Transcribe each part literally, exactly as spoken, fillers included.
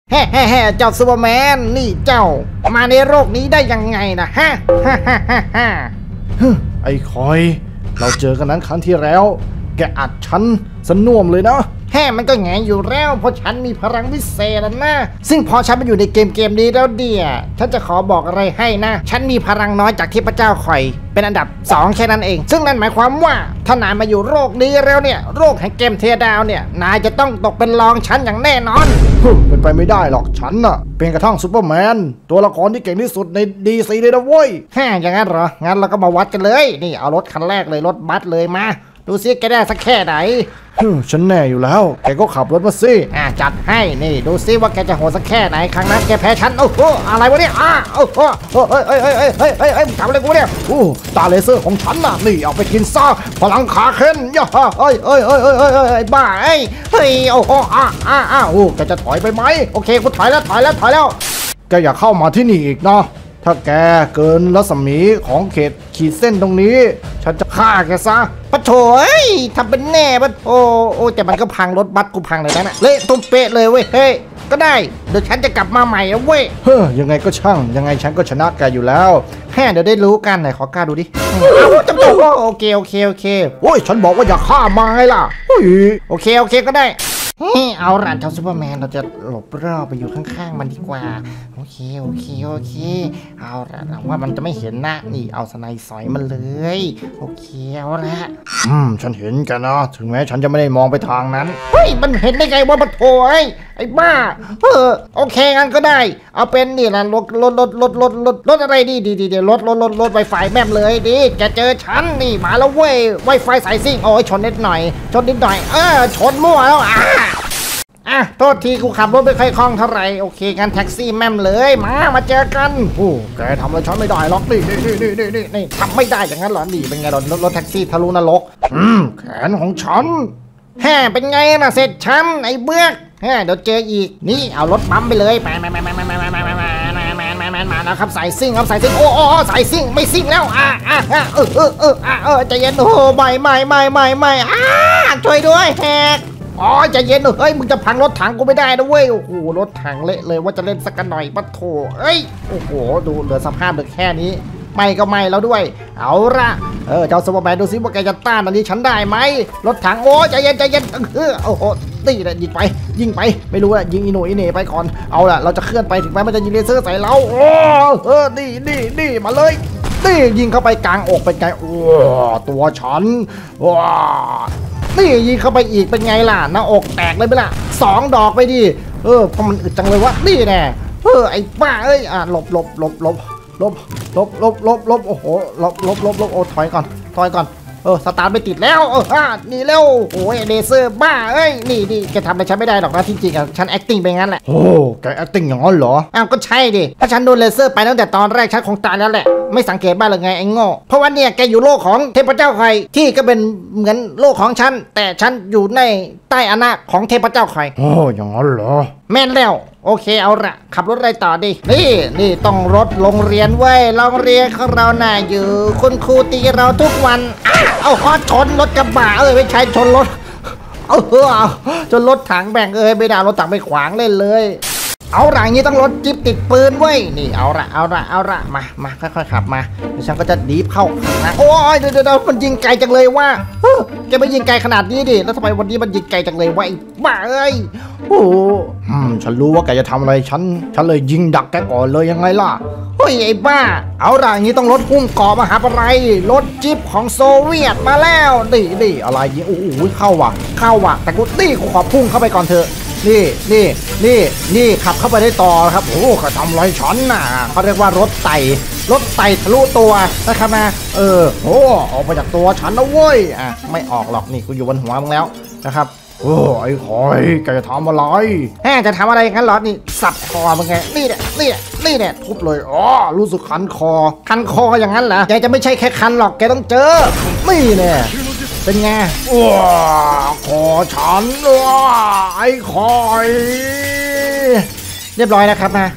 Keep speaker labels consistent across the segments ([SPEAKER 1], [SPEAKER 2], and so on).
[SPEAKER 1] แฮ่แฮ่แฮ่เจ้าซูเปอร์แมนนี่เจ้ามาในโลกนี้ได้ยังไงนะฮะฮ่าฮ่าฮ่าฮ่า
[SPEAKER 2] ไอ้คอยเราเจอกันนั้นครั้งที่แล้วแกอัดฉันสน่วมเลยนะ
[SPEAKER 1] แฮ่มันก็แง่อยู่แล้วเพราะฉันมีพลังวิเศษนะซึ่งพอฉันมาอยู่ในเกมเกมนี้แล้วเดียฉันจะขอบอกอะไรให้นะฉันมีพลังน้อยจากเทพเจ้าคอยเป็นอันดับสองแค่นั้นเองซึ่งนั่นหมายความว่าถ้านายมาอยู่โลกนี้แล้วเนี่ยโลกแห่งเกมเทดาวเนี่ยนายจะต้องตกเป็นรองฉันอย่างแน่นอน
[SPEAKER 2] เป็นไปไม่ได้หรอกฉันน่ะเป็นกระทั่งซูเปอร์แมนตัวละครที่เก่งที่สุดในดีซีเลยนะเว้ย
[SPEAKER 1] แฮ่อย่างนั้นเหรองั้นเราก็มาวัดกันเลยนี่เอารถคันแรกเลยรถบัสเลยมาดูซิแกได้สักแค่ไหน
[SPEAKER 2] ฉันแน่อยู่แล้วแกก็ขับรถมาสิ
[SPEAKER 1] อ่ะจัดให้นี่ดูซิว่าแกจะโหดสักแค่ไหนครั้งนั้นแกแพ้ฉันโอ้โหอะไรวะเนี่ยอ่ะโอ้โหเฮ้ยเฮ้ยเฮ้ยเฮ้ยเฮ้ยเฮ้ยเฮ้ยทำอะไรกูเนี่ย
[SPEAKER 2] โอ้ตาเลเซอร์ของฉันน่ะนี่เอาไปกินซะพลังขาเข็นย่าเฮ้ยเฮ้ยเฮ้ยเฮ้ยเฮ้ย
[SPEAKER 1] บ้าเฮ้ยเฮ้ยโอ้โหอ่ะอ่ะอ่ะโอ้แกจะถอยไปไหมโอเคกูถอยแล้วถอยแล้วถอยแล้ว
[SPEAKER 2] แกอย่าเข้ามาที่นี่อีกนะถ้าแกเกินรัศมีของเขตขีดเส้นตรงนี้ฉันจะฆ่าแกซะ
[SPEAKER 1] ปะโถเอ้ยทำเป็นแน่ปะโอ้โอ้แต่มันก็พังรถบัสกูพังเลยนะเละตุ้มเป๊ะเลยเว้ยเฮ้ยก็ได้เดี๋ยวฉันจะกลับมาใหม่แล้วเว้ย
[SPEAKER 2] เฮ้ยยังไงก็ช่างยังไงฉันก็ชนะแกอยู่แล้ว
[SPEAKER 1] แฮ่เดี๋ยวได้รู้กันไหนขอกล้าดูดิจำโอเคโอเคโอเค
[SPEAKER 2] โอ้ยฉันบอกว่าอย่าฆ่ามาไงล่ะ
[SPEAKER 1] โอเคโอเคก็ได้เอาล่ะเจ้าซูเปอร์แมนเราจะหลบรอบไปอยู่ข้างๆมันดีกว่าโอเคโอเคโอเคเอาล่ะว่ามันจะไม่เห็นนะนี่เอาสไนสอยมันเลยโอเคเอาละ
[SPEAKER 2] อืมฉันเห็นกันนะถึงแม้ฉันจะไม่ได้มองไปทางนั้น
[SPEAKER 1] เฮ้ยมันเห็นได้ไงว่ามันโผล่ไอ้ไอ้บ้าเออโอเคงั้นก็ได้เอาเป็นนี่ละรถรถรถรถรถรถรถอะไรดีดีดีเดี๋ยวรถรถรถรถไวไฟแม่มเลยดิแกเจอฉันนี่มาแล้วเว้ยไวไฟสายซิ่งโอ้ยชนนิดหน่อยชนนิดหน่อยเออชนมั่วแล้วอ่ะอ่ะโทษทีกูขับรถไม่ค่อยคล่องเท่าไหร่โอเคงั้นแท็กซี่แม่มเลยมามาเจอกัน
[SPEAKER 2] โอ้แกทำอะไรฉันไม่ได้หรอกนี่นี่นี่นี่นี่
[SPEAKER 1] นี่ทำไม่ได้อย่างนั้นหรอนี่เป็นไงรถรถแท็กซี่ทะลุนรก
[SPEAKER 2] อืมแขนของฉัน
[SPEAKER 1] แฮ่เป็นไงนะเสร็จฉันไอ้เบื้อกแฮ่เดี๋ยวเจออีกนี่เอารถปั๊มไปเลยไปมามามามามามามามามามามาแล้วครับสายซิ่งครับสายซิ่งโอ้โอ้สายซิ่งไม่ซิ่งแล้วอ่ะอ่ะเออเออเออเออใจเย็นโอ้ไม่ไม่ไม่ไม่ไม่อ่ะช่วยด้วยแฮกอ๋อใจเย็นเฮ้ยมึงจะพังรถถังกูไม่ได้นะเว้ยโอ้โหรถถังเละเลยว่าจะเล่นสักกันหน่อยปะโถเอ้ยโอ้โหดูเหลือสภาพเหลือแค่นี้ไม่ก็ไม่แล้วด้วยเอาละเออเจ้าซูเปอร์แมนดูซิว่าแกจะต้านอันนี้ฉันได้ไหมรถถังโอ้ใจเย็นใจเย็นเออโอ้โหตีเลยยิงไปยิงไปไม่รู้อะยิงอีโนอีเน่ไปก่อนเอาละเราจะเคลื่อนไปถึงแม้มันจะยิงเลเซอร์ใส่เราโอ้เออนี่นี่นี่มาเลยนี่ยิงเข้าไปกลางอกเป็นไงโอ้ตัวฉันว้านี่ยิงเข้าไปอีกเป็นไงล่ะหน้าอกแตกเลยไปละสองดอกไปดิเออเพราะมันอึดจังเลยวะนี่แน่เออไอ้บ้าเอ้ยอ่ะหลบหลบหลบหลบลบลบลบลบลบโอ้โหลบลบลบลบโอ้ถอยก่อนถอยก่อนเออสตาร์ทไม่ติดแล้วเออฮ่านี่เร็วโอ้ยเลเซอร์บ้าเอ้ยนี่ดิแกทำอะไรฉันไม่ได้หรอกนะที่จริงอ่ะฉัน acting ไปงั้นแหละ
[SPEAKER 2] โอ้แก acting อย่างนั้นเหรอ
[SPEAKER 1] อ้าวก็ใช่ดิถ้าฉันโดนเลเซอร์ไปตั้งแต่ตอนแรกฉันคงตายแล้วแหละไม่สังเกตบ้างหรือไงไอ้โง่เพราะว่าเนี่ยแกอยู่โลกของเทพเจ้าใครที่ก็เป็นเหมือนโลกของฉันแต่ฉันอยู่ในใต้อำนาจของเทพเจ้าใคร
[SPEAKER 2] โอ้อย่างนั้นเหรอ
[SPEAKER 1] แม่นแล้วโอเคเอาละขับรถอะไรต่อดินี่นี่ต้องรถโรงเรียนเว้ยโรงเรียนของเราน่าอยู่คุณครูตีเราทุกวันเอาฮอตชนรถกระบะเอ้ยไม่ใช่ชนรถเออเอาจนรถถังแบ่งเอ้ยไม่ได้รถถังไปขวางเล่นเลยเอาละอย่างนี้ต้องรถจิ๊บติดปืนเว้ยนี่เอาละเอาละเอาละมามาค่อยๆขับมาเดี๋ยวฉันก็จะดีบเข้านะโอ้ยเดี๋ยวเดี๋ยวมันยิงไกลจังเลยว่าแกไม่ยิงไกลขนาดนี้ดิแล้วทำไมวันนี้มันยิงไกลจังเลยวะไอ้บ้าเอ้ย
[SPEAKER 2] โอ้อืมฉันรู้ว่าแกจะทำอะไรฉันฉันเลยยิงดักแกก่อนเลยยังไงล่ะ
[SPEAKER 1] เฮ้ยไอ้บ้าเอาละอย่างนี้ต้องรถหุ้มเกาะมหาปไรรถจิ๊บของโซเวียตมาแล้วดิดิอะไรยิงโอ้โหเข้าว่ะเข้าว่ะแต่กูดิกูขอพุ่งเข้าไปก่อนเถอะนี่นี่นี่นี่ขับเข้าไปได้ต่อครับโอ้เขาทำไรฉันน่ะเขาเรียกว่ารถไต่รถไต่ทะลุตัวนะครับนะเออโอ้ออกมาจากตัวฉันนะเว้ยอ่ะไม่ออกหรอกนี่กูอยู่บนหัวมึงแล้วนะครับ
[SPEAKER 2] โอ้ไอ้คอยแกจะทำอะไร
[SPEAKER 1] แฮ่จะทำอะไรงั้นเหรอนี่สับคอมึงไงนี่แหละนี่แหละนี่แหละ
[SPEAKER 2] ทุบเลยอ๋อรู้สึกคันคอ
[SPEAKER 1] คันคออย่างนั้นเหรอแกจะไม่ใช่แค่คันหรอกแกต้องเจอนี่แน่เป็นไง
[SPEAKER 2] ว้าคอฉันว้าไอ้คอย
[SPEAKER 1] เรียบร้อยนะครับนะ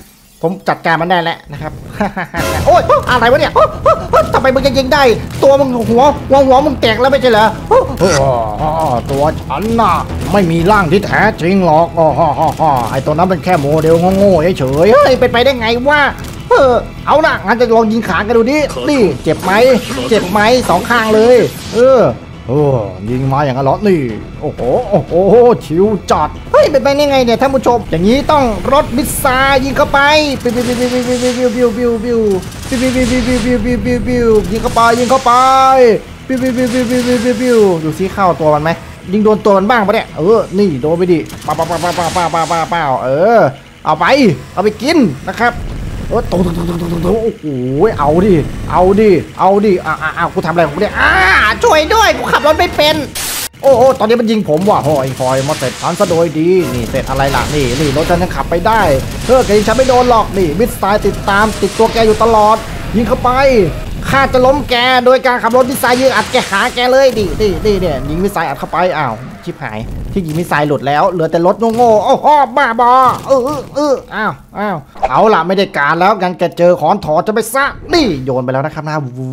[SPEAKER 1] ผมจัดการมันได้แล้วนะครับ โอ๊ยอะไรวะเนี่ยทำไมมึงยังยิงได้ตัวมึงหัวหัวหัวมึงแตกแล้วไม่ใช่เหรอ
[SPEAKER 2] ตัวฉันน่ะไม่มีร่างที่แท้จริงหรอกอ๋อไอตัวนั้นเป็นแค่โมเดลโง่ๆเฉย
[SPEAKER 1] เฮ้ยเป็นไปได้ไงวะเออเอาล่ะงั้นจะลองยิงขากันดูดินี่เจ็บไหมเจ็บไหมสองข้างเลยเออ
[SPEAKER 2] เออยิงมาอย่างนั้นเหรอนี่โอ้โหโอ้โหชิวจัด
[SPEAKER 1] เฮ้ยเป็นไปได้ไงเนี่ยท่านผู้ชมอย่างนี้ต้องรถมิสซายิงเข้าไปบิวบิวบิวบิวบิวบิวบิวบิวบิวบิวบิวบิวบิวบิวบิวบิวบิวยิงเข้าไปยิงเข้าไปบิวบิวบิวบิวบิวบิวบิวบิวดูซิเข้าตัวมันไหมยิงโดนตัวมันบ้างปะเนี่ยเออนี่โดนไปดิป้าป้าป้าป้าป้าป้าป้าป้าป้าเออเอาไปเอาไปกินนะครับโอ้โหโอ้โหเอาดิเอาดิเอาดิอ่าอ่ากูทำอะไรของกูเนี่ยอ่าช่วยด้วยกูขับรถไม่เป็นโอ้โหตอนนี้มันยิงผมว่ะโอ้ยคอยมาเสร็จทันซะโดยดีนี่เสร็จอะไรล่ะนี่นี่รถฉันยังขับไปได้เฮ้ยแกยิงฉันไม่โดนหรอกนี่มิสไซล์ติดตามติดตัวแกอยู่ตลอดยิงเข้าไปข้าจะล้มแกโดยการขับรถมิสไซล์ยิงอัดแกขาแกเลยดิดิดิเนี่ยยิงมิสไซล์อัดเข้าไปอ้าวชิบหายที่ยิงมิสไซล์หลุดแล้วเหลือแต่รถโง่ๆโอ้โหบ้าบอเออเอออ้าวอ้าวเอาล่ะไม่ได้การแล้วกันแกเจอขอนถอจะไปซะนี่โยนไปแล้วนะครับนะวู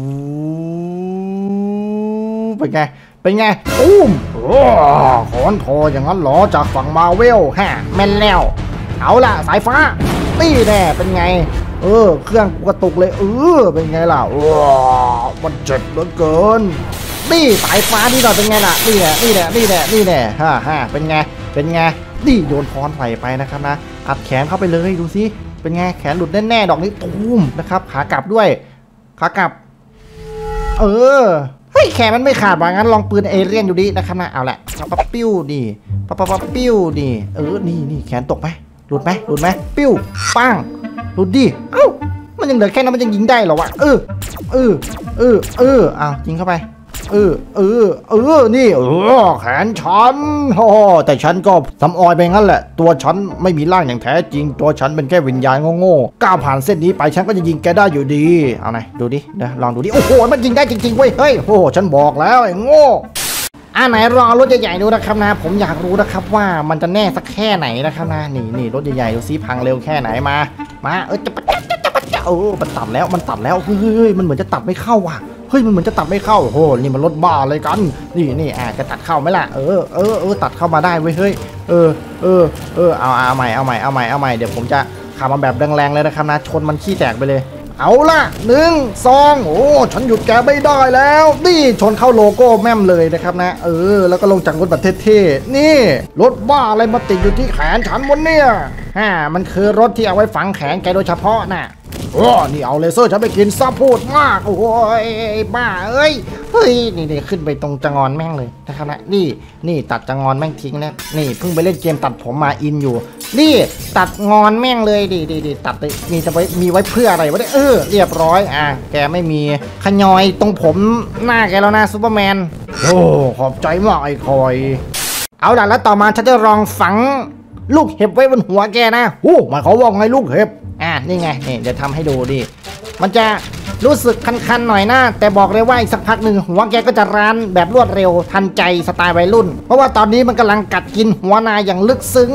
[SPEAKER 1] เป็นไงเป็นไงอุ้มโอ้ขอนถออย่างนั้นหรอจากฝั่งมาเวลฮะแม่นแล้วเอาล่ะสายฟ้าตี้แน่เป็นไงเออเครื่องกระตุกเลยเออเป็นไงล่ะว้ามันเจ็บเหลือเกินนี่สายฟ้านี่หน่อยเป็นไงล่ะนี่แหละนี่แหละนี่แหละนี่แหละฮ่าฮ่าเป็นไงเป็นไงนี่โยนค้อนใส่ไปนะครับนะอัดแขนเข้าไปเลยดูสิเป็นไงแขนหลุดแน่ๆดอกนี้ตุ้มนะครับขากลับด้วยขากลับเออเฮ้ยแขนมันไม่ขาดว่างั้นลองปืนเอเลี่ยนดูดินะครับนะเอาแหละปั๊บปิ้วดิปั๊บปั๊บปิ้วดิเออนี่นี่แขนตกไหมหลุดไหมหลุดไหมปิ้วปังหลุดดิเอ้ามันยังเหลือแค่นั้นมันยังยิงได้เหรอวะเออเออเออเอออ้าวยิงเข้าไปเออเออเออนี่เออแขนฉันโอ้แต่ฉันก็ทำออยไปงั้นแหละตัวฉันไม่มีร่างอย่างแท้จริงตัวฉันเป็นแค่วิญญาณโง่ๆก้าวผ่านเส้นนี้ไปฉันก็จะยิงแกได้อยู่ดีเอาไหนดูดิเดี๋ยวลองดูดิโอ้โหมันยิงได้จริงๆเว้ยเฮ้ยโอ้ฉันบอกแล้วไอ้โง่อ่าไหนลองรถใหญ่ๆดูนะครับนะผมอยากรู้นะครับว่ามันจะแน่สักแค่ไหนนะครับนะนี่นี่รถใหญ่ๆดูซิพังเร็วแค่ไหนมามาเออจะจะจะจะเออมันตัดแล้วมันตัดแล้วเฮ้ยมันเหมือนจะตัดไม่เข้าว่ะเฮ้ยมันเหมือนจะตัดไม่เข้าโอ้โหนี่มันรถบ้าอะไรกันนี่นี่อ่ะจะตัดเข้าไหมล่ะเออเออเออตัดเข้ามาได้เว้ยเฮ้ยเออเออเออเอาเอาใหม่เอาใหม่เอาใหม่เอาใหม่เดี๋ยวผมจะขับมาแบบแรงๆเลยนะครับนะชนมันขี้แตกไปเลยเอาล่ะหนึ่งสองโอ้ฉันหยุดแกไม่ได้แล้วนี่ชนเข้าโลโก้แม่มเลยนะครับนะเออแล้วก็ลงจากรถแบบเท่ๆนี่รถบ้าอะไรมาติดอยู่ที่แขนฉันวะเนี่ยฮ่ามันคือรถที่เอาไว้ฝังแขนแกโดยเฉพาะน่ะโอ้นี่เอาเลเซอร์ฉันไปกินซะพูดมากโอ้ยบ้าเอ้ยเฮ้ยนี่นี่ขึ้นไปตรงจังงอนแม่งเลยนะครับนะนี่นี่ตัดจังงอนแม่งทิ้งนะนี่เพิ่งไปเล่นเกมตัดผมมาอินอยู่นี่ตัดงอนแม่งเลยดิดิดิตัดเลยมีจะไว้มีไว้เพื่ออะไรวะเนี่ยเออเรียบร้อยอ่ะแกไม่มีขยอยตรงผมหน้าแกแล้วนะซูเปอร์แมนโอ้ขอบใจมากไอ้คอยเอาล่ะแล้วต่อมาฉันจะลองฝังลูกเห็บไว้บนหัวแกนะโอ้หมายเขาว่าไงลูกเห็บอ่านี่ไงนี่เดี๋ยวทำให้ดูดิมันจะรู้สึกคันๆหน่อยนะแต่บอกเลยว่าอีกสักพักหนึ่งหัวแกก็จะร้านแบบรวดเร็วทันใจสไตล์วัยรุ่นเพราะว่าตอนนี้มันกำลังกัดกินหัวนายอย่างลึกซึ้ง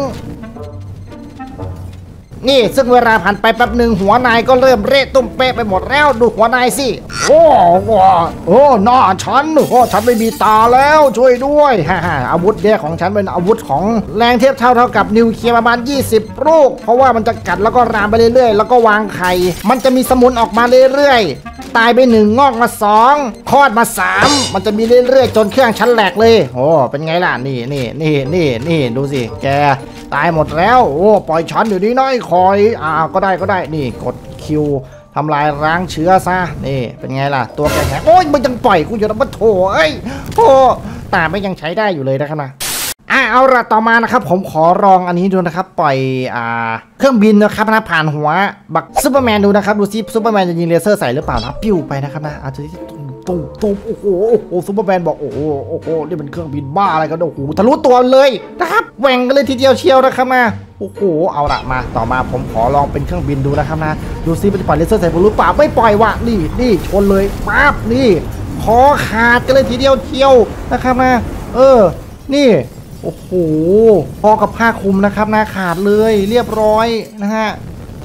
[SPEAKER 1] นี่ซึ่งเวลาผ่านไปแป๊บหนึ่งหัวนายก็เริ่มเละตุ้มเป๊ะไปหมดแล้วดูหัวนายสิโอ้โหโอ้หน้าฉันโอ้ฉันไม่มีตาแล้วช่วยด้วยฮ่าฮ่าอาวุธเนี่ยของฉันเป็นอาวุธของแรงเทียบเท่าเท่ากับนิวเคลียร์ประมาณยี่สิบลูกเพราะว่ามันจะกัดแล้วก็รามไปเรื่อยๆแล้วก็วางไข่มันจะมีสมุนออกมาเรื่อยๆตายไปหนึ่งงอกมาสองคลอดมาสามมันจะมีเรื่อยๆจนเครื่องชั้นแหลกเลยโอ้เป็นไงล่ะนี่นี่นี่นี่นี่ดูสิแกตายหมดแล้วโอ้ปล่อยฉันอยู่ดีน้อยคอยอ่าก็ได้ก็ได้นี่กดคิวทำลายล้างเชื้อซะนี่เป็นไงล่ะตัวแกแข็งโอ้ยมันยังปล่อยกูอยู่นะมันโถเอ้ยโอ้แต่ไม่ยังใช้ได้อยู่เลยนะครับนะอ่ะเอาละต่อมานะครับผมขอลองอันนี้ดูนะครับปล่อยอ่าเครื่องบินนะครับนะผ่านหัวบักซูเปอร์แมนดูนะครับดูซิซูเปอร์แมนจะยิงเลเซอร์ใส่หรือเปล่านะปิ้วไปนะครับนะอาจจะตุ้มตุ้มโอ้โหโอ้โหซูเปอร์แมนบอกโอ้โหโอ้โหนี่เป็นเครื่องบินบ้าอะไรกันโอ้โหทะลุตัวเลยนะครับแหว่งกันเลยทีเดียวเชียวนะครับนะโอ้โหเอาละมาต่อมาผมขอลองเป็นเครื่องบินดูนะครับนะดูซิมันจะปล่อยเลเซอร์ใส่ผมหรือเปล่าไม่ปล่อยวะนี่นี่ชนเลยปั๊บนี่คอขาดกันเลยทีเดียวเชียวนะครับนะเออนี่โอ้โหพอกับผ้าคลุมนะครับนะขาดเลยเรียบร้อยนะฮะ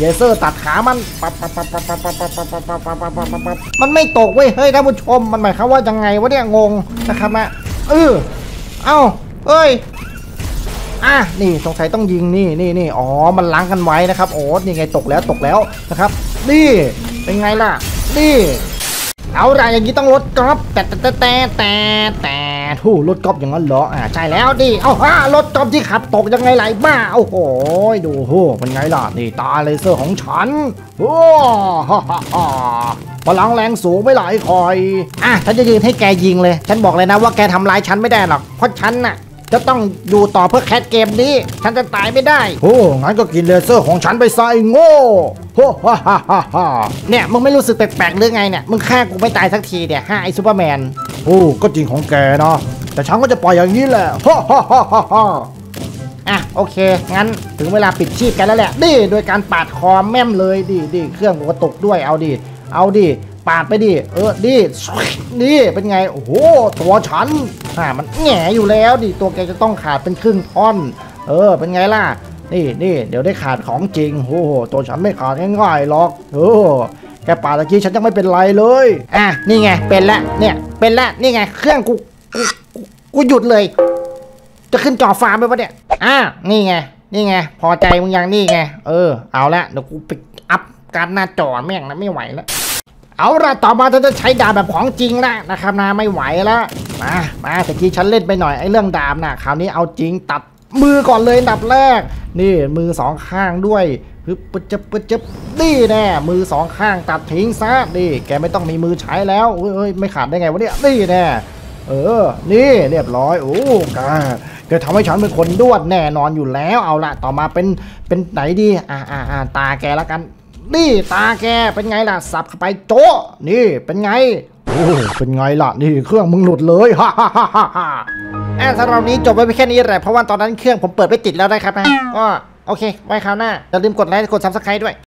[SPEAKER 2] เลเซอร์ตัดขามันปั๊บปั๊บปั๊บปั๊บปั๊บปั๊บปั๊บปั๊บปั๊บปั๊บปั๊บปั๊บปั๊บ
[SPEAKER 1] มันไม่ตกเว้ยเฮ้ยท่านผู้ชมมันหมายความว่ายังไงวะเนี่ยงงนะครับนะเออเอ้าเอ้ยอ่ะนี่สงสัยต้องยิงนี่นี่นี่อ๋อมันล้างกันไว้นะครับโอ้นี่ไงตกแล้วตกแล้วนะครับนี่เป็นไงล่ะนี่เอาล่ะอย่างนี้ต้องลดกรอบแต่แต่แต่แต่แต่ทู่ลดกรอบอย่างนั้นเหรออ่าใช่แล้วดิเอาฮะลดกรอบที่ขับตกยังไงไหลบ้าโอ้โหดูโหเป็นไงล่ะนี่ตาเลเซอร์ของฉันโอ้ฮ่าฮ่าฮ่าพลังแรงสูงไม่หลายคอยอ่ะฉันจะยืนให้แกยิงเลยฉันบอกเลยนะว่าแกทำร้ายฉันไม่ได้หรอกเพราะฉันน่ะจะต้องอยู่ต่อเพื่อแคสเกมนี้ฉันจะตายไม่ได้
[SPEAKER 2] โอ้งั้นก็กินเลเซอร์ของฉันไปใส่โง่โฮ่ฮ่าฮ่าฮ่าฮ่า
[SPEAKER 1] เนี่ยมึงไม่รู้สึกแปลกๆหรือไงเนี่ยมึงฆ่ากูไม่ตายสักทีเนี่ยฮ่าไอซูเปอร์แมน
[SPEAKER 2] โอ้ก็จริงของแกนะแต่ฉันก็จะปล่อยอย่างนี้แหละฮ่าฮ่าฮ่าฮ่าฮ่า
[SPEAKER 1] อ่ะโอเคงั้นถึงเวลาปิดชีพกันแล้วแหละดิโดยการปาดคอแม่มเลยดิดิเครื่องกูกระตุกด้วยเอาดิเอาดิปาดไปดิเออดิดิเป็นไงโอ้โหตัวฉันอ่ามันแหง่อยู่แล้วดิตัวแกจะต้องขาดเป็นครึ่งท่อนเออเป็นไงล่ะนี่นี่เดี๋ยวได้ขาดของจริงโอ้โหตัวฉันไม่ขาดง่ายๆหรอกเออแกปาดตะกี้ฉันยังไม่เป็นไรเลยอ่ะนี่ไงเป็นละเนี่ยเป็นละนี่ไงเครื่องกูกูกูกูหยุดเลยจะขึ้นจอฟ้าไหมวะเนี่ยอ่ะนี่ไงนี่ไงพอใจมึงยังนี่ไงเออเอาละเดี๋ยวกูไปอัพการหน้าจอแม่งนะไม่ไหวแล้วเอาละต่อมาจะใช้ดาบแบบของจริงแล้วนะครับนะไม่ไหวแล้วมามาตะกี้ฉันเล่นไปหน่อยไอ้เรื่องดาบน่ะคราวนี้เอาจริงตัดมือก่อนเลยอันดับแรกนี่มือสองข้างด้วยปึ๊บปึ๊บจึ๊บปึ๊บจึ๊บนี่แน่มือสองข้างตัดทิ้งซะนี่แกไม่ต้องมีมือใช้แล้วเฮ้ยไม่ขาดได้ไงวะเนี่ยนี่แน่เออนี่เรียบร้อยโอ้แกแกทำให้ฉันเป็นคนด้วนแน่นอนอยู่แล้วเอาละต่อมาเป็นเป็นไหนดีอ่าอ่าอ่าตาแกแล้วกันนี่ตาแกเป็นไงล่ะสับเข้าไปโจ๊ะนี่เป็นไงโอ้เป็นไงล่ะนี่เครื่องมึงหลุดเลยฮ่าฮ่าฮ่าฮ่าฮ่าอ่ะสำหรับนี้จบไว้เพียงแค่นี้แหละเพราะว่าตอนนั้นเครื่องผมเปิดไม่ติดแล้วนะครับนะก็โอเคไว้คราวหน้าอย่าลืมกดไลค์กดซับสไครต์ด้วย